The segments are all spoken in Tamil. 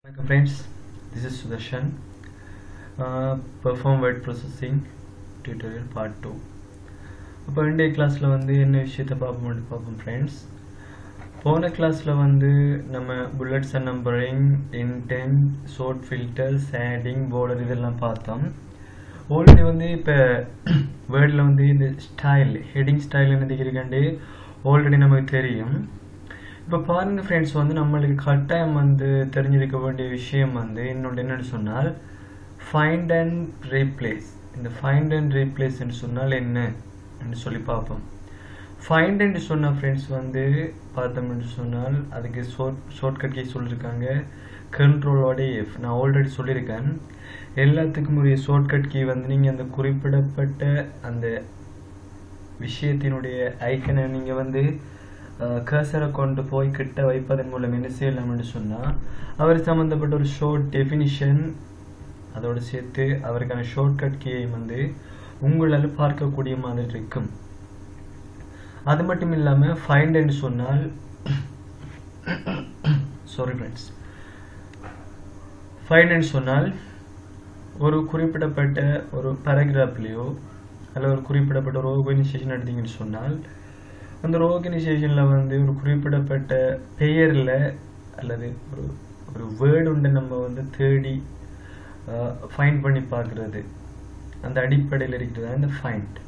Welcome friends, this is Sudarshan. Perform word processing tutorial part 2. இப்போ இன்றைய கிளாஸில் என்ன விஷயத்தை பார்ப்போம் ஃப்ரெண்ட்ஸ். போன கிளாஸில் நம்ம bullets and numbering, indent, sort filter, shading, border இதெல்லாம் பார்த்தோம். ஆல்ரெடி இப்போ வேர்டில் இந்த ஸ்டைல், ஹெட்டிங் ஸ்டைல் என்ன இருக்காண்டே ஆல்ரெடி நமக்கு தெரியும். இப்போ பாருங்கள் ஃப்ரெண்ட்ஸ், நம்மளுக்கு கட்டாயம் தெரிஞ்சிருக்க வேண்டிய விஷயம் இன்னொன்று என்னென்னு சொன்னால் ஃபைண்ட் அண்ட் ரீப்ளேஸ். இந்த ஃபைண்ட் அண்ட் ரீப்ளேஸ்ன்னு சொன்னால் என்னன்னு சொல்லி பார்ப்போம். ஃபைண்ட் அண்ட் சொன்ன ஃப்ரெண்ட்ஸ் பார்த்தோம்னு சொன்னால் அதுக்கு ஷார்ட்கட் கீ சொல்லியிருக்காங்க, கண்ட்ரோலோட எஃப். நான் ஆல்ரெடி சொல்லியிருக்கேன், எல்லாத்துக்கும் உரிய ஷார்ட்கட் கீ நீங்கள் அந்த குறிப்பிடப்பட்ட அந்த விஷயத்தினுடைய ஐக்கனை நீங்கள் கர்சரை கொண்டு போய் கிட்ட வைப்பதன் மூலம் என்ன செய்யலாம்னு சொன்னால் அவர் சம்மந்தப்பட்ட ஒரு ஷார்ட் டெஃபினிஷன் அதோடு சேர்த்து அவருக்கான ஷார்ட்கட் கீயை உங்களால் பார்க்கக்கூடிய மாதிரி இருக்கும். அது மட்டும் இல்லாமல் ஃபைண்ட் என்று சொன்னால் சாரி ஃப்ரெண்ட்ஸ், ஃபைண்ட் என்று சொன்னால் ஒரு குறிப்பிடப்பட்ட ஒரு பேராகிராஃப்லேயோ அல்லது ஒரு குறிப்பிடப்பட்ட ஒரு ஆர்கனைசேஷன் எடுத்தீங்கன்னு சொன்னால் அந்த ஆர்கனைசேஷனில் ஒரு குறிப்பிடப்பட்ட பெயரில் அல்லது ஒரு வேர்டு உண்டு நம்ம தேடி ஃபைண்ட் பண்ணி பார்க்குறது, அந்த அடிப்படையில் இருக்கிறது இந்த ஃபைண்ட்.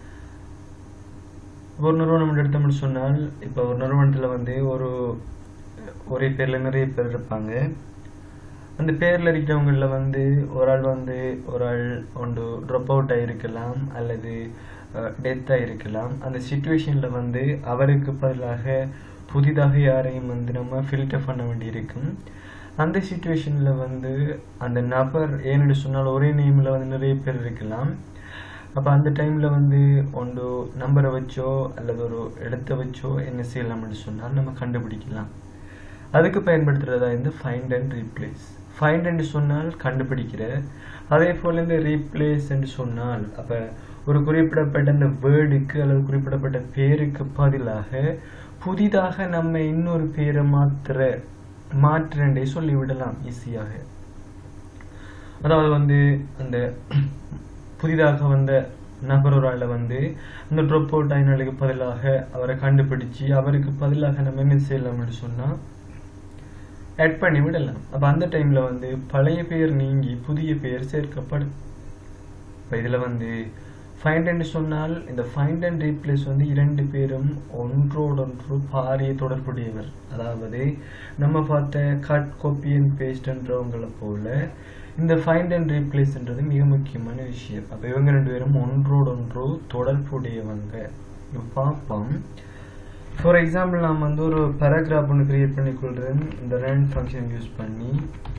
ஒரு நிறுவனம் எடுத்தோம்னு சொன்னால் இப்போ ஒரு நிறுவனத்தில் ஒரே பேரில் நிறைய பேர் இருப்பாங்க. அந்த பேரில் இருக்கிறவங்களில் ஒரு ஆள் ஒரு ஆள் ஒன்று ட்ராப் அவுட் ஆகிருக்கலாம் அல்லது டெத்தாக இருக்கலாம். அந்த சிச்சுவேஷனில் அவருக்கு பதிலாக புதிதாக யாரையும் நம்ம ஃபில்டர் பண்ண வேண்டியிருக்கும். அந்த சிச்சுவேஷனில் அந்த நபர் ஏன்னு சொன்னால் ஒரே நேமில் நிறைய பேர் இருக்கலாம். அப்போ அந்த டைமில் ஒன்று நம்பரை வச்சோ அல்லது ஒரு இடத்த வச்சோ என்ன செய்யலாம்னு சொன்னால் நம்ம கண்டுபிடிக்கலாம். அதுக்கு பயன்படுத்துகிறதா இந்த ஃபைண்ட் அண்ட் ரீப்ளேஸ். ஃபைண்ட் என்று சொன்னால் கண்டுபிடிக்கிற, அதே போல் இந்த ரீப்ளேஸ் என்று சொன்னால் அப்போ ஒரு குறிப்பிடப்பட்ட அந்த வேர்டுக்கு அல்லது குறிப்பிடப்பட்ட பேருக்கு பதிலாக புதிதாக நம்ம இன்னொரு பேரை மாற்றுறே சொல்லிவிடலாம் ஈஸியாக. அதாவது அந்த புதிதாக வந்த நபர் ஒரு ஆளை அந்த ட்ராப் அவுட் ஆயினாலுக்கு பதிலாக அவரை கண்டுபிடிச்சு அவருக்கு பதிலாக நம்ம என்ன செய்யலாம்னு சொன்னால் ஆட் பண்ணி விடலாம். அப்போ அந்த டைமில் பழைய பெயர் நீங்கி புதிய பெயர் சேர்க்கப்படும். இப்போ இதில் ஃபைண்ட் என்று சொன்னால் இந்த ஃபைண்ட் அண்ட் ரீப்ளேஸ் இரண்டு பேரும் ஒன்றோடொன்று பாரிய தொடர்புடையவர். அதாவது நம்ம பார்த்த கட், காப்பி அண்ட் பேஸ்ட்ன்றவங்களை போல இந்த ஃபைண்ட் அண்ட் ரீப்ளேஸ்ன்றது மிக முக்கியமான விஷயம். அப்போ இவங்க ரெண்டு பேரும் ஒன்றோடொன்று தொடர்புடையவங்க. இப்போ பார்ப்போம். ஃபார் எக்ஸாம்பிள் நான் ஒரு பேராகிராஃப் ஒன்று கிரியேட் பண்ணிக்கொள்கிறேன் இந்த ரன் ஃபங்க்ஷன் யூஸ் பண்ணி.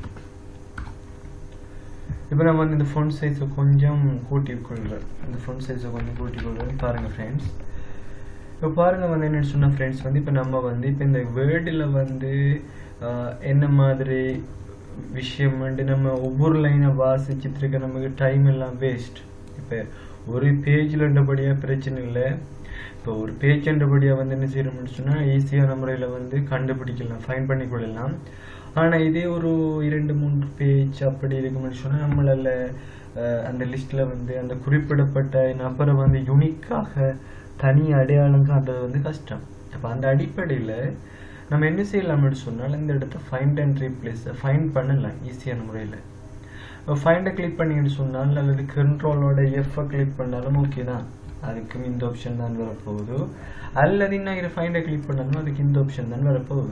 இப்போ நம்ம இந்த ஃபோன் சைஸை கொஞ்சம் கூட்டிக்கொள்கிறேன். இந்த ஃபோன் சைஸை கொஞ்சம் கூட்டிக்கொள்கிறேன். பாருங்கள் ஃப்ரெண்ட்ஸ், இப்போ பாருங்கள் என்னென்னு சொன்ன ஃப்ரெண்ட்ஸ் இப்போ நம்ம இப்போ இந்த வேர்டில் என்ன மாதிரி விஷயம் நம்ம ஒவ்வொரு லைனை வாசிச்சுட்டு இருக்க நமக்கு டைம் எல்லாம் வேஸ்ட். இப்போ ஒரு பேஜில் இருந்தபடியாக பிரச்சனை இல்லை. இப்போ ஒரு பேஜ் என்றபடியாக என்ன செய்யணும்னு சொன்னால் ஈஸியான முறையில் கண்டுபிடிக்கலாம், ஃபைன் பண்ணி கொள்ளலாம். ஆனால் இதே ஒரு 2-3 பேஜ் அப்படி இருக்கும்னு சொன்னால் நம்மளால் அந்த லிஸ்ட்டில் அந்த குறிப்பிடப்பட்ட நபரை யூனிக்காக தனி அடையாளம் காண்றது கஷ்டம். அப்போ அந்த அடிப்படையில் நம்ம என்ன செய்யலாம்னு சொன்னால் இந்த இடத்த ஃபைண்ட் அண்ட் ரீப்ளேஸை ஃபைண்ட் பண்ணலாம் ஈஸியான முறையில். ஃபைண்டை கிளிக் பண்ணின்னு சொன்னால் அல்லது கண்ட்ரோலோட எஃப்ஐ கிளிக் பண்ணாலும் ஓகே தான், அதுக்கும் இந்த ஆப்ஷன் தான் வரப்போகுது. அல்லது இன்னும் ஃபைண்டை கிளிக் பண்ணாலும் அதுக்கு இந்த ஆப்ஷன் தான் வரப்போகுது.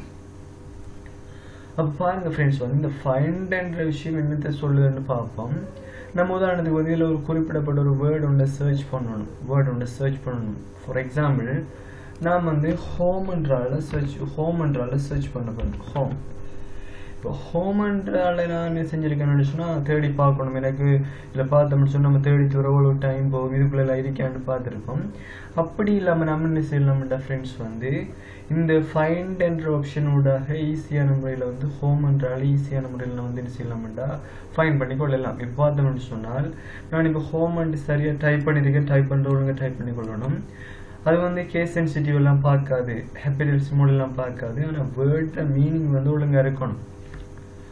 அப்போ பாருங்கள் ஃப்ரெண்ட்ஸ் இந்த ஃபைண்ட்ன்ற விஷயம் என்னத்தை சொல்லுதுன்னு பார்ப்போம். நம்ம உதாரணத்துக்கு இதில் ஒரு குறிப்பிடப்பட்ட ஒரு வேர்டு ஒன்று சர்ச் பண்ணணும். ஃபார் எக்ஸாம்பிள் நான் ஹோம்ன்றால சர்ச் பண்ண போகிறேன். ஹோம். இப்போ ஹோம்ன்றால நான் என்ன செஞ்சுருக்கேன்னு சொன்னால் தேடி பார்க்கணும். எனக்கு இதில் பார்த்தோம்னு சொன்னால் நம்ம தேடி எவ்வளோ டைம் போகும், இதுக்குள்ளே இருக்கான்னு பார்த்துருப்போம். அப்படி இல்லாமல் நம்ம என்ன செய்யலாம்டா ஃப்ரெண்ட்ஸ் இந்த ஃபைண்ட் என்ற ஆப்ஷனோடாக ஈஸியான முறையில் ஹோம்ன்றால ஈஸியான முறையில் நான் என்ன செய்யலாம்டா ஃபைண்ட் பண்ணி கொள்ளலாம். இப்போ பார்த்தோம்னு சொன்னால் நான் இப்போ ஹோம்ன்ட்டு சரியாக டைப் பண்ணியிருக்கேன், டைப் பண்ணி கொள்ளணும். அது கேஸ் சென்சிட்டிவ் எல்லாம் பார்க்காது, ஹேப்பிடல் சிமோடெல்லாம் பார்க்காது. ஆனால் வேர்ட மீனிங் ஒழுங்காக இருக்கணும்.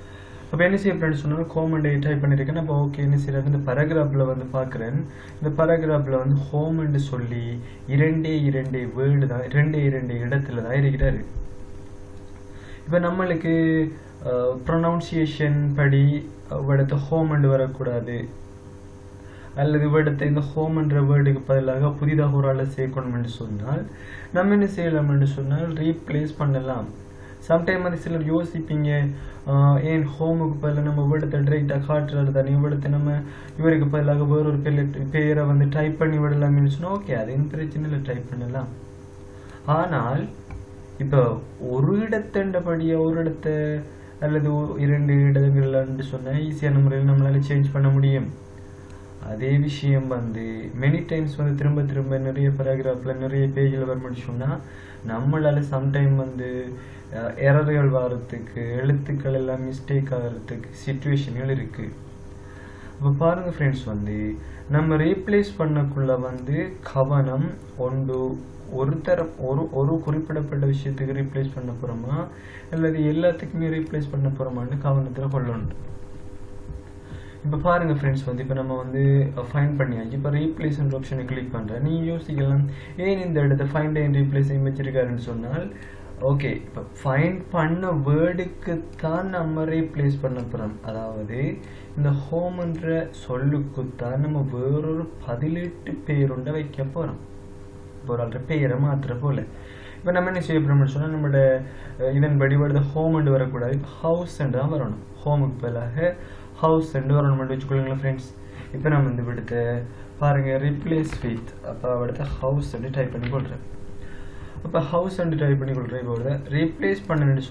அப்போ என்ன செய்ய ஃப்ரெண்ட்ஸ் சொன்னால் ஹோம்னு டைப் பண்ணியிருக்கேன். அப்போ ஓகே என்ன செய்யறது, இந்த பேராகிராஃபில் வந்து பார்க்குறேன். இந்த பேராகிராஃபில் வந்து ஹோம்னு சொல்லி இரண்டே வேர்டு தான், இரண்டே இடத்துல தான் இருக்கிறாரு. இப்போ நம்மளுக்கு ப்ரொனவுன்சியேஷன் படி இவ்விடத்தை ஹோம்னு வரக்கூடாது, அல்லது இவ்விடத்தை இந்த ஹோம்ன்ற வேர்டுக்கு பதிலாக புதிதாக ஒரு ஆளை சேர்க்கணும்னு சொன்னால் நம்ம என்ன செய்யலாம்னு சொன்னால் ரீப்ளேஸ் பண்ணலாம். சம்டைம் வந்து சிலர் யோசிப்பீங்க, ஏன் ஹோமுக்கு பதிலாக நம்ம இவ்விடத்தை டிரெக்டாக காட்டுறது தானே, இவ்விடத்தை நம்ம இவருக்கு பதிலாக வேறொரு பேரை வந்து டைப் பண்ணி விடலாம்னு சொன்னால் ஓகே, அது பிரச்சனை இல்லை, டைப் பண்ணலாம். ஆனால் இப்போ ஒரு இடத்தண்டபடியா ஒரு இடத்தை அல்லது 2 இடங்கள்னு சொன்னால் ஈஸியான முறையில் நம்மளால சேஞ்ச் பண்ண முடியும். அதே விஷயம் வந்து மெனி டைம்ஸ் வந்து திரும்ப நிறைய பேராகிராஃபில் நிறைய பேஜில் வரணும்னு சொன்னால் நம்மளால சம்டைம் வந்து எரர்கள் வர்றதுக்கு, எழுத்துக்கள் எல்லாம் மிஸ்டேக் ஆகிறதுக்கு சிச்சுவேஷன்கள் இருக்குது. இப்போ பாருங்கள் ஃப்ரெண்ட்ஸ், வந்து நம்ம ரீப்ளேஸ் பண்ணக்குள்ள வந்து கவனம் ஒன்று, ஒரு குறிப்பிடப்பட்ட விஷயத்துக்கு ரீப்ளேஸ் பண்ண போகிறோமா அல்லது எல்லாத்துக்குமே ரீப்ளேஸ் பண்ண போகிறோமான்னு கவனத்தில் கொள்ளணும். இப்போ பாருங்கள் ஃப்ரெண்ட்ஸ், வந்து இப்போ நம்ம வந்து ஃபைண்ட் பண்ணியாச்சு. இப்போ ரீப்ளேஸ்ன்ற ஆப்ஷனை கிளிக் பண்ணுறேன். நீங்கள் யோசிக்கலாம், ஏன் இந்த இடத்த ஃபைண்ட் அண்ட் ரீப்ளேஸ் வச்சிருக்காருன்னு சொன்னால் ஓகே, இப்போ ஃபைண்ட் பண்ண வேர்டுக்கு தான் நம்ம ரீப்ளேஸ் பண்ண போகிறோம். அதாவது இந்த ஹோம்ன்ற சொல்லுக்குத்தான் நம்ம வேறொரு 18 பேருண்ட வைக்க போகிறோம். ஒரு ஆள்ற பேரை மாத்திர போல. இப்போ நம்ம என்ன செய்ய போகிறோம்னு சொன்னால் நம்மளோட இதன்படி வருது ஹோம்னு வரக்கூடாது, ஹவுஸ் தான் வரணும். ஹோமுக்கு பதிலாக ஹவுஸ் வரணும் வச்சுக்கொள்ளுங்களேன் ஃப்ரெண்ட்ஸ். இப்போ நம்ம இந்த விடுத்த பாருங்கள் ரீப்ளேஸ் வித், அப்போ அவடுத்த ஹவுஸ் டைப் பண்ணி கொள்கிறேன். அப்போ ஹவுஸ் டைப் பண்ணி கொள்கிறேன். இப்போ ரீப்ளேஸ் பண்ணணுன்னு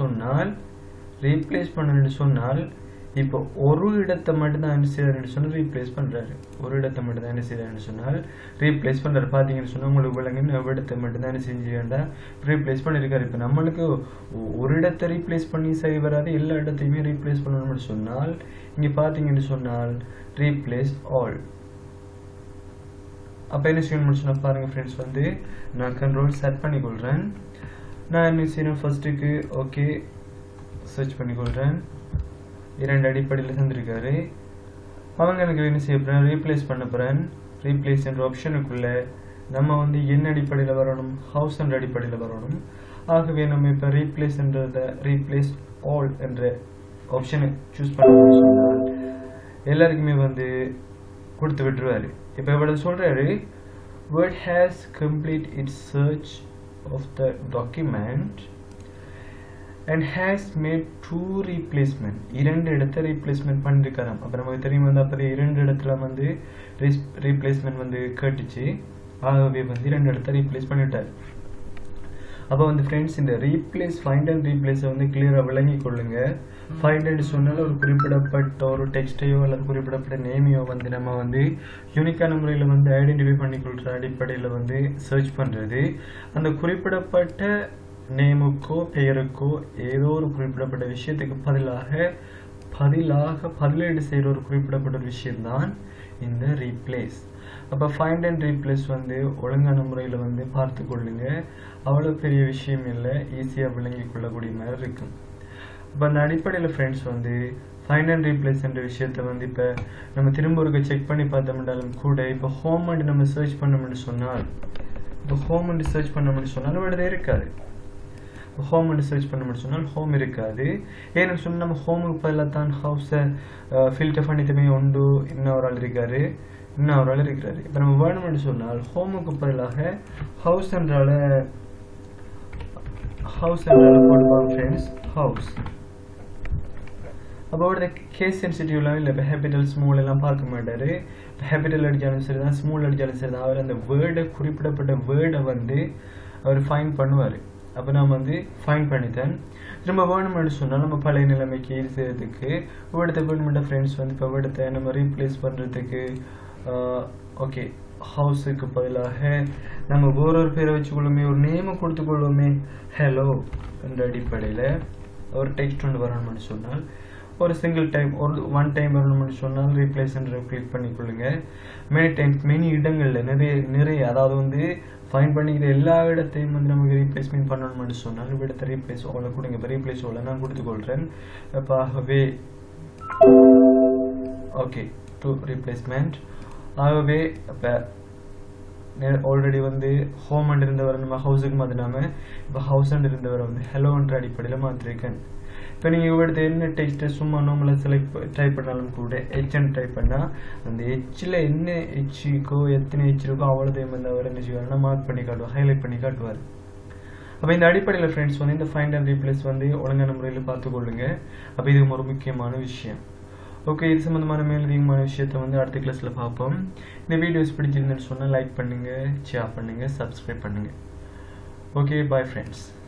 சொன்னால் இப்போ ஒரு இடத்தை மட்டும் தான் என்ன செய்யறாருன்னு சொன்னால் ரீப்ளேஸ் பண்ணுறாரு. ஒரு இடத்தை மட்டும் தான் என்ன செய்யறாருன்னு சொன்னால் ரீப்ளேஸ் பண்ணுறாரு. பார்த்தீங்கன்னு சொன்னால் உங்களுக்கு விளங்குன்னு இடத்தை மட்டும் தான் என்ன செஞ்சுக்கண்டா ரீப்ளேஸ் பண்ணியிருக்காரு. இப்போ நம்மளுக்கு ஒரு இடத்தை ரீப்ளேஸ் பண்ணி சரி வராது, எல்லா இடத்தையுமே ரீப்ளேஸ் பண்ணணும்னு சொன்னால் இங்கே பார்த்தீங்கன்னு சொன்னால் ரீப்ளேஸ் ஆல். அப்போ என்ன செய்யணும்னு சொன்னால் பாருங்கள் ஃப்ரெண்ட்ஸ், வந்து நான் கண்ட்ரோல் செட் பண்ணிக்கொள்கிறேன். நான் என்ன செய்யணும், ஃபர்ஸ்ட்டுக்கு ஓகே சர்ச் பண்ணிக்கொள்கிறேன். 2 அடிப்படையில் தந்திருக்காரு. அவங்க எனக்கு என்ன செய்ய போகிறேன், ரீப்ளேஸ் பண்ண போகிறேன். ரீப்ளேஸ் என்ற ஆப்ஷனுக்குள்ளே நம்ம வந்து என்ன அடிப்படையில் வரணும், ஹவுஸ் என்ற அடிப்படையில் வரணும். ஆகவே நம்ம இப்போ ரீப்ளேஸ்ன்றத ரீப்ளேஸ் ஆல் என்ற ஆப்ஷனை சூஸ் பண்ண சொன்னால் எல்லாருக்குமே வந்து கொடுத்து விட்டுருவாரு. இப்போ இவ்வளவு சொல்கிறாரு, word has complete its search of the document and has made 2 replacement. 2 இடத்தை ரீப்ளேஸ்மெண்ட் பண்ணிருக்காராம். அப்போ நமக்கு தெரியும் வந்து அப்போ 2 இடத்துல வந்து ரீப்ளேஸ்மெண்ட் வந்து கேட்டுச்சு. ஆகவே வந்து 2 இடத்த ரீப்ளேஸ் பண்ணிட்டார். அப்போ வந்து ஃப்ரெண்ட்ஸ், இந்த ரீப்ளேஸ் ஃபைண்ட் அண்ட் ரீப்ளேஸை வந்து கிளியராக விளங்கி கொள்ளுங்க. ஃபைண்ட் அண்ட் சொன்னாலும் ஒரு குறிப்பிடப்பட்ட ஒரு டெக்ஸ்டையோ அல்லது குறிப்பிடப்பட்ட நேமையோ வந்து நம்ம வந்து யூனிக்கான முறையில் வந்து ஐடென்டிஃபை பண்ணிக்கொள்கிற அடிப்படையில் வந்து சர்ச் பண்ணுறது. அந்த குறிப்பிடப்பட்ட நேமுக்கோ பெயருக்கோ ஏதோ ஒரு குறிப்பிடப்பட்ட விஷயத்துக்கு பதிலீடு செய்கிற ஒரு குறிப்பிடப்பட்ட ஒரு விஷயம்தான் இந்த ரீப்ளேஸ். அப்போ ஃபைண்ட் அண்ட் ரீப்ளேஸ் வந்து ஒழுங்கான முறையில் வந்து பார்த்து கொள்ளுங்க. அவ்வளோ பெரிய விஷயம் இல்லை, ஈஸியாக விளங்கி கொள்ளக்கூடிய மாதிரி இருக்கும். இப்போ அந்த அடிப்படையில் ஃப்ரெண்ட்ஸ் வந்து ஃபைண்ட் அண்ட் ரீப்ளேஸ் என்ற விஷயத்தை வந்து இப்போ நம்ம திரும்ப ஒரு செக் பண்ணி பார்த்தோம்னாலும் கூட இப்போ ஹோம் அண்ட் நம்ம சர்ச் பண்ணோம்னு சொன்னால் விடதே இருக்காது. ஹோம் சர்ச் பண்ண சொன்னால் ஹோம் இருக்காது. ஏன்னு சொன்னால் நம்ம ஹோமுக்கு பதிலாக தான் ஹவுஸை ஃபில்டர் பண்ணிட்டுமே உண்டு. இன்னும் ஒரு ஆள் இருக்கிறாரு. இப்போ நம்ம வேணும்னு சொன்னால் ஹோமுக்கு பதிலாக ஹவுஸ் என்றால போடுவோம் ஃப்ரெண்ட்ஸ், ஹவுஸ். அப்போ அவரோட கேஸ் சென்சிட்டிவ்லாம் இல்லை. இப்போ ஹேபிட்டல் ஸ்மால் எல்லாம் பார்க்க மாட்டார். இப்போ ஹேபிட்டல் அடித்தாலும் சரி தான், ஸ்மால் அடித்தாலும் சரி தான், அவர் அந்த வேர்டை குறிப்பிடப்பட்ட வேர்டை வந்து அவர் ஃபைண்ட் பண்ணுவார். அப்போ நான் வந்து ஃபைண்ட் பண்ணித்தேன். திரும்ப வேணும்னு சொன்னால் நம்ம பழைய நிலைமைக்கு ஈடு செய்யறதுக்கு வேர்டத்தை வேணுமெண்ட ஃப்ரெண்ட்ஸ் வந்து இப்போ வேர்டத்தை நம்ம ரீப்ளேஸ் பண்ணுறதுக்கு ஓகே ஹவுஸுக்கு பதிலாக நம்ம வேறொரு பேரை வச்சுக்கொள்ளுமே, ஒரு நேமை கொடுத்துக்கொள்வோமே, ஹலோ என்ற அடிப்படையில் ஒரு டெக்ஸ்ட் ஒன்று வரணும்னு சொன்னால் ஒரு சிங்கிள் டைம் ஒன் டைம் வரணும்னு சொன்னால் ரீப்ளேஸ் என்ற கிளிக் பண்ணிக்கொள்ளுங்க. மெனி இடங்களில் நிறைய அதாவது வந்து ஃபைண்ட் பண்ணிக்கிற எல்லா இடத்தையும் வந்து நமக்கு ரீப்ளேஸ்மெண்ட் பண்ணணும்னு சொன்னால் இடத்தை ரீப்ளேஸ் ஓலை கொடுங்க. இப்போ ரீப்ளேஸ் ஓலை நான் கொடுத்துக்கொள்கிறேன். இப்போ ஆகவே ஓகே டு ரீப்ளேஸ்மெண்ட். ஆகவே இப்போ ஆல்ரெடி வந்து ஹோம் அண்ட் இருந்தவரை நம்ம ஹவுஸுக்கு மாற்றினாம இப்போ ஹவுஸ் அண்ட் இருந்தவரை வந்து ஹெலோன்ற அடிப்படையில் மாற்றிருக்கேன். இப்போ நீங்கள் இவ்வளோ என்ன டெக்ஸ்ட்டை சும்மா நார்மலாக செலக்ட் டைப் பண்ணாலும் கூட ஹெச்ன்னு டைப் பண்ணால் அந்த ஹெச்சில் என்ன ஹெச்சிக்கோ எத்தனை ஹெச் இருக்கோ அவ்வளோதையும் வந்து அவர் என்ன செய்வார்னா மார்க் பண்ணி காட்டுவார், ஹைலைட் பண்ணி காட்டுவார். அப்போ இந்த அடிப்படையில் ஃப்ரெண்ட்ஸ் வந்து இந்த ஃபைண்ட் அண்ட் ரீப்ளேஸ் வந்து ஒழுங்கான முறையில் பார்த்துக்கொள்ளுங்க. அப்போ இது ஒரு முக்கியமான விஷயம். ஓகே, இது சம்மந்தமான மேலதிகமான விஷயத்தை வந்து அடுத்த கிளாஸில் பார்ப்போம். இந்த வீடியோஸ் பிடிச்சிருந்துன்னு சொன்னால் லைக் பண்ணுங்கள், ஷேர் பண்ணுங்கள், சப்ஸ்கிரைப் பண்ணுங்கள். Okay, bye friends.